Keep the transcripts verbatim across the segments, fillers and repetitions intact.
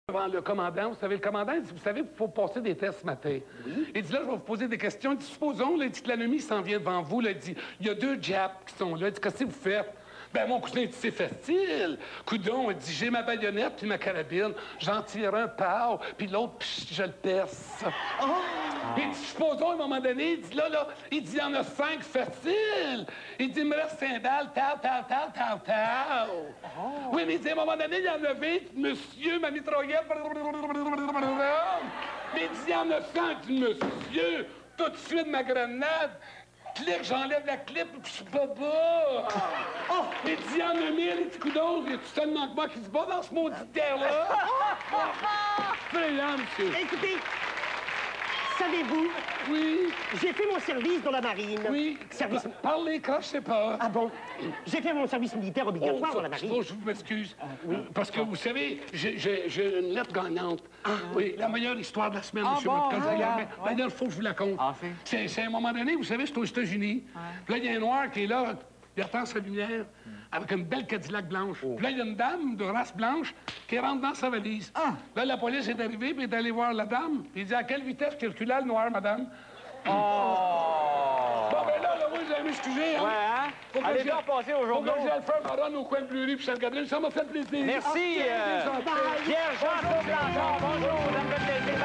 devant le commandant. Vous savez, le commandant, il dit, vous savez, il faut passer des tests ce matin. Oui. Il dit, là, je vais vous poser des questions. Il dit, supposons, là, il dit que l'ennemi s'en vient devant vous. Là, il dit, il y a deux Japs qui sont là. Il dit, qu'est-ce que vous faites? Ben, mon cousin, il dit, c'est facile. Coudon, il dit, j'ai ma baïonnette puis ma carabine. J'en tire un, pow, puis l'autre, puis je le perce. Oh. Il dit, supposons, à un moment donné, il dit, là, là, il dit, il y en a cinq, facile. Il dit, il me reste cinq balles, tau, tau, tau, tau, tau. Oh. Oui, mais il dit, à un moment donné, il y en a vingt, monsieur, ma mitraillette. Mais il dit, il y en a cinq, monsieur, tout de suite, ma grenade. Clic, j'enlève la clip, puis je suis pas bas. Oh! Il dit, il y en a mille, les petits coudons, il y a tout seulement que moi qui se bat dans ce maudit terre-là. Brillant, monsieur. Écoutez, savez-vous? Oui. J'ai fait mon service dans la marine. Oui. Service... Parlez quand je sais pas. Ah bon? J'ai fait mon service militaire obligatoire oh, ça, dans la marine. Oh, je vous m'excuse. Ah, oui. Parce que, vous savez, j'ai une lettre gagnante. Ah, oui, la meilleure histoire de la semaine, ah, M. bon, Marcotte. ah, Mais, ouais. ben, là, il faut que je vous la conte. Ah, c'est à un moment donné, vous savez, c'est aux États-Unis. Ouais. Puis là, il y a un noir qui est là, il attend sa lumière, mm. avec une belle Cadillac blanche. Oh. Puis là, il y a une dame de race blanche qui rentre dans sa valise. Ah. Là, la police est arrivée, puis est allée voir la dame. Puis il dit, à quelle vitesse circulait le noir, madame? Oh! Bon, ben là, là, oui, vous allez m'excuser, hein? Ouais, hein? Allez bien passer au journal. Faut que j'aille faire ma run au coin de Bleury puis Sainte-Catherine. Ça m'a fait plaisir. Merci, euh, Pierre-Jean Blanchard. Bonjour, ça me fait plaisir.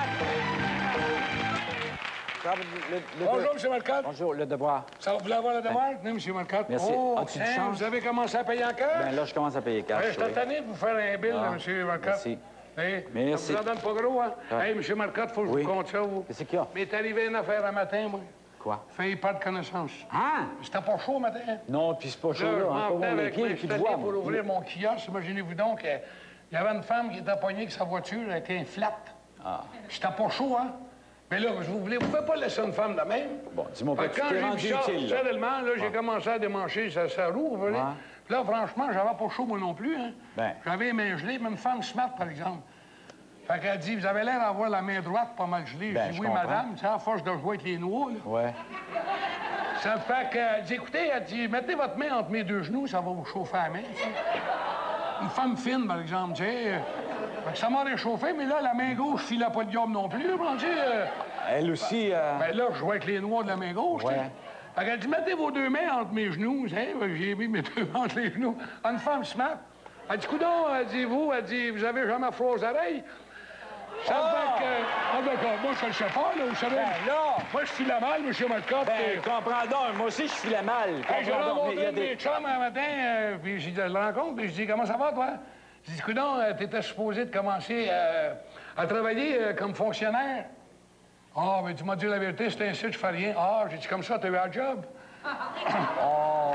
Bye! Le, le Bonjour, de... M. Marcotte. Bonjour, le devoir. Ça va, vous voulez avoir le devoir? Ben. Non, M. Marcotte. Merci. Oh, As-tu du hein, chance? vous avez commencé à payer en cash? Ben là, je commence à payer cash. Ouais, je suis oui. tanné de vous faire un bill, ah, M. Marcotte. Merci. Hey, merci. Ça vous en donne pas gros, hein? Ouais. Hey, M. Marcotte, faut que oui. je vous compte ça. Qu'est-ce qu'il y a? Mais t'es arrivé une affaire un matin, moi. Quoi? Failli pas de connaissance. Hein? C'était pas chaud, matin? Non, puis c'est pas chaud, là. là Encore je les pieds, puis le voix. pour ouvrir mon kiosque. Imaginez-vous donc, il y avait une femme qui était poignée avec sa voiture, elle était un flat. Ah. J'étais pas chaud, hein? Mais là, je vous voulez, vous pouvez pas laisser une femme de même. Bon, dis-moi pas que quand tu t'es j'ai rendu vu ça, utile, là. seulement, là, j'ai ouais. commencé à démancher sa, sa roue, vous voyez. Ouais. Puis là, franchement, j'avais pas chaud, moi non plus, hein. Ben. J'avais les mains gelées, même une femme smart, par exemple. Fait qu'elle dit, vous avez l'air d'avoir la main droite pas mal gelée. Ben, je dis, je oui, comprends. madame, tu sais, à force de jouer avec les noix, là. Ouais. Ça fait qu'elle dit, écoutez, elle dit, mettez votre main entre mes deux genoux, ça va vous chauffer la main, tu sais. Une femme fine, par exemple, tu sais. Fait que ça m'a réchauffé, mais là, la main gauche filait pas de diable non plus, tu sais. Elle aussi... Euh... Ben là, je jouais avec les noix de la main gauche, ouais. Fait qu'elle dit, mettez vos deux mains entre mes genoux, tu sais. J'ai mis mes deux mains entre les genoux. Une femme smart. Elle dit, coudonc, elle dit, vous, elle dit, vous avez jamais froid aux oreilles? Ça oh! fait que... Ah, d'accord. Moi, je le sais pas, là. Vous savez... Ben là... Moi, je suis la mal, M. Marcotte. Ben, et... comprends donc. Moi aussi, je suis la mal. Hey, j'ai rencontré des... mes chums un matin, euh, puis j'ai dit, je le rencontre, puis je dis, comment ça va, toi? J'ai dit, coudonc, euh, t'étais supposé de commencer euh, à travailler euh, comme fonctionnaire. Ah, oh, mais tu m'as dit la vérité, c'était ainsi, je fais rien. Ah, j'ai dit, comme ça, t'as eu un job. oh,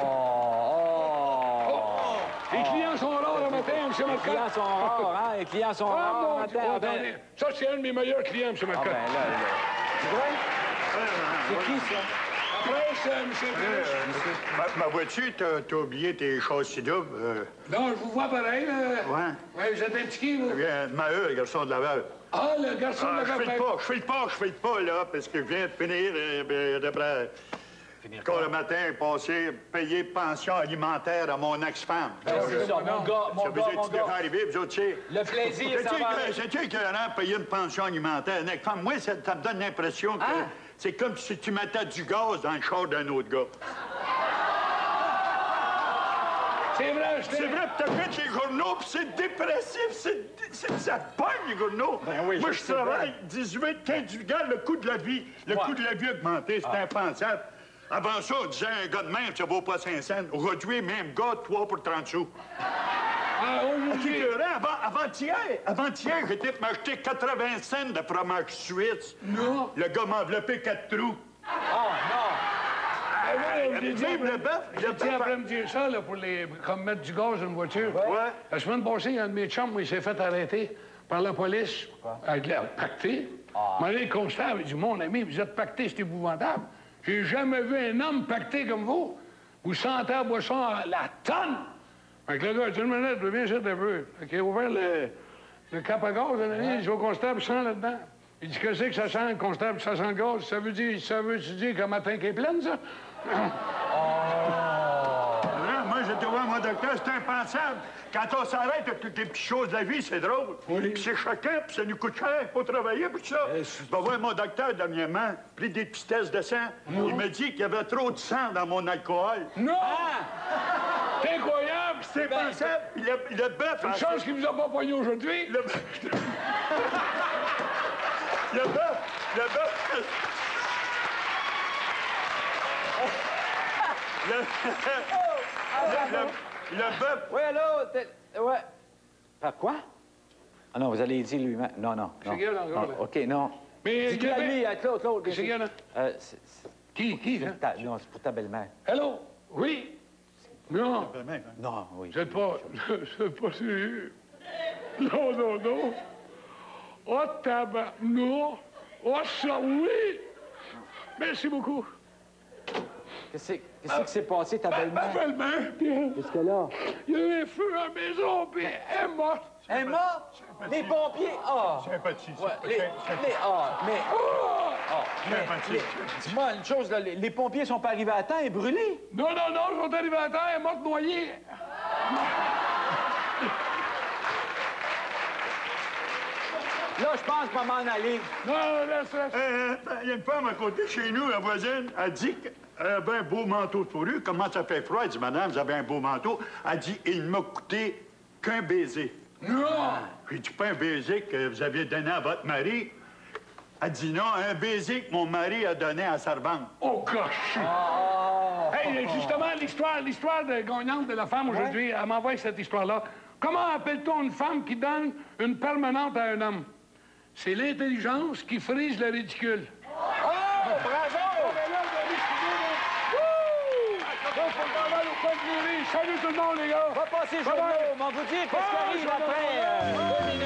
oh, oh. Les clients sont rares le matin, M. Marcotte. Les clients sont rares, hein? Les clients sont ah, rares mon le Dieu, matin. attendez. Ça, c'est un de mes meilleurs clients, M. Marcotte. Ah, ben là, là. Tu vois? C'est qui, ça? Après, c'est M. Euh, ma, ma voiture, t'as, t'as oublié tes châssis doubles. Euh... Non, je vous vois pareil, là. Ouais. Ouais, vous êtes un petit qui, vous? Euh, Maheu, le garçon de Laval. Ah, le garçon ah, de Laval. Je fais le pas, je fais le pas, je fais le pas, là, parce que je viens de finir, euh, d'après... Quand le matin, passer, payer pension alimentaire à mon ex-femme. Ben, c'est ça, mon gars, mon ça gars, mon ça gars. déjà arrivé, vous autres, tu sais. Le plaisir, ça va... C'est-tu écœurant de payer une pension alimentaire à une ex-femme? Moi, ça, ça me donne l'impression que hein? c'est comme si tu mettais du gaz dans le char d'un autre gars. C'est vrai, je C'est vrai, tu t'achètes les journaux, puis c'est dépressif, c'est... ça te pogne, les journaux. Ben oui, moi, je je travaille dix-huit, quinze, regarde le coût de la vie. Le ouais. coût de la vie a augmenté, c'est ah. impensable. Avant ça, on disait un gars de même, ça vaut pas cinq cents. Aujourd'hui, même gars, trois pour trente sous. Ah, aujourd'hui... Avant, avant-hier, avant-hier, j'étais pour m'acheter quatre-vingts cents de fromage suisse. Non. Le gars m'a enveloppé quatre trous. Ah, non. Ah, ouais, j'ai dit, même le bœuf. J'ai dit après me dire ça, là, pour les... comme mettre du gaz dans une voiture. Ouais. La semaine passée, il y a un de mes chums, moi, il s'est fait arrêter par la police. Pourquoi? Avec l'air pacté. Ah. Mais le constat, il dit, mon ami, vous êtes pacté, c'est épouvantable. J'ai jamais vu un homme pacté comme vous. Vous sentez la boisson à la tonne. Fait que le gars a dit, une minute, viens ici un peu. Fait qu'il a ouvert le, le cap à gaz, il dit, je vais au constable, sent là-dedans. Il dit, qu'est-ce que ça sent, le constable, ça sent le gaz? Ça veut dire, ça veut dire que ma tank est pleine, ça? Oh! Moi, j'ai tu vois, mon docteur, c'est impensable. Quand on s'arrête de toutes les petites choses de la vie, c'est drôle. Oui. Puis c'est choquant, puis ça nous coûte cher pour travailler, puis ça. Eh, Ben, voir mon docteur, dernièrement, pris des petites tests de sang. Il m'a dit qu'il y avait trop de sang dans mon alcool. Non! C'est incroyable! C'est impensable. Puis le, le bœuf... Une chance qu'il nous a pas poigné aujourd'hui. Le bœuf... le bœuf... Le bœuf... Le... le... Le... Le bœuf... Oui, allô? t'es- Ouais. Par quoi? Ah non, vous allez dire lui-même. Non, non. non. Gagnon, là, Non, là. OK, non. Mais Dites-le il y à avait- lui, à Claude, Claude. bien C'est sûr. Gagnon, là. Euh, c'est- c'est- Qui? Qui, là? ta- Non, c'est pour ta belle-mère. Hello? Oui? Non, Non, oui. je sais pas. Je sais pas sérieux. Non, non, non. Oh, tabac, non. Oh, ça, oui. Merci beaucoup. Qu'est-ce qu'est-ce qui s'est passé, ta Ma belle-mère? belle-mère, Pierre, Qu'est-ce qu'elle a? il y a eu un feu à la maison, puis elle est morte. Elle est morte? Les pompiers? Ah! Sympathie, Ouais, les, sympathie. les, ah, mais, Oh! ah, mais, Sympathie. les- dis-moi une chose, là, les, les pompiers sont pas arrivés à temps et brûlés. Non, non, non, ils sont arrivés à terre, elle est morte noyée. Là, je pense pas m'en aller. Non, laisse, laisse. Euh, Il y a une femme à côté de chez nous, la voisine, elle dit qu'elle avait un beau manteau de fourrure. Comment ça fait froid? Elle dit, madame, vous avez un beau manteau. Elle dit, il ne m'a coûté qu'un baiser. Non! J'ai dit, pas un baiser que vous aviez donné à votre mari. Elle dit, non, un baiser que mon mari a donné à sa servante. Oh, gosh! Hey, justement, l'histoire, l'histoire de gagnante de la femme aujourd'hui, elle m'envoie cette histoire-là. Comment appelle-t-on une femme qui donne une permanente à un homme? C'est l'intelligence qui frise le ridicule. Oh, bravo! Salut tout le monde, les gars! Va passer, Bye bye. journaux, mais on vous dit qu'est-ce qui Bye, arrive journaux. après. euh,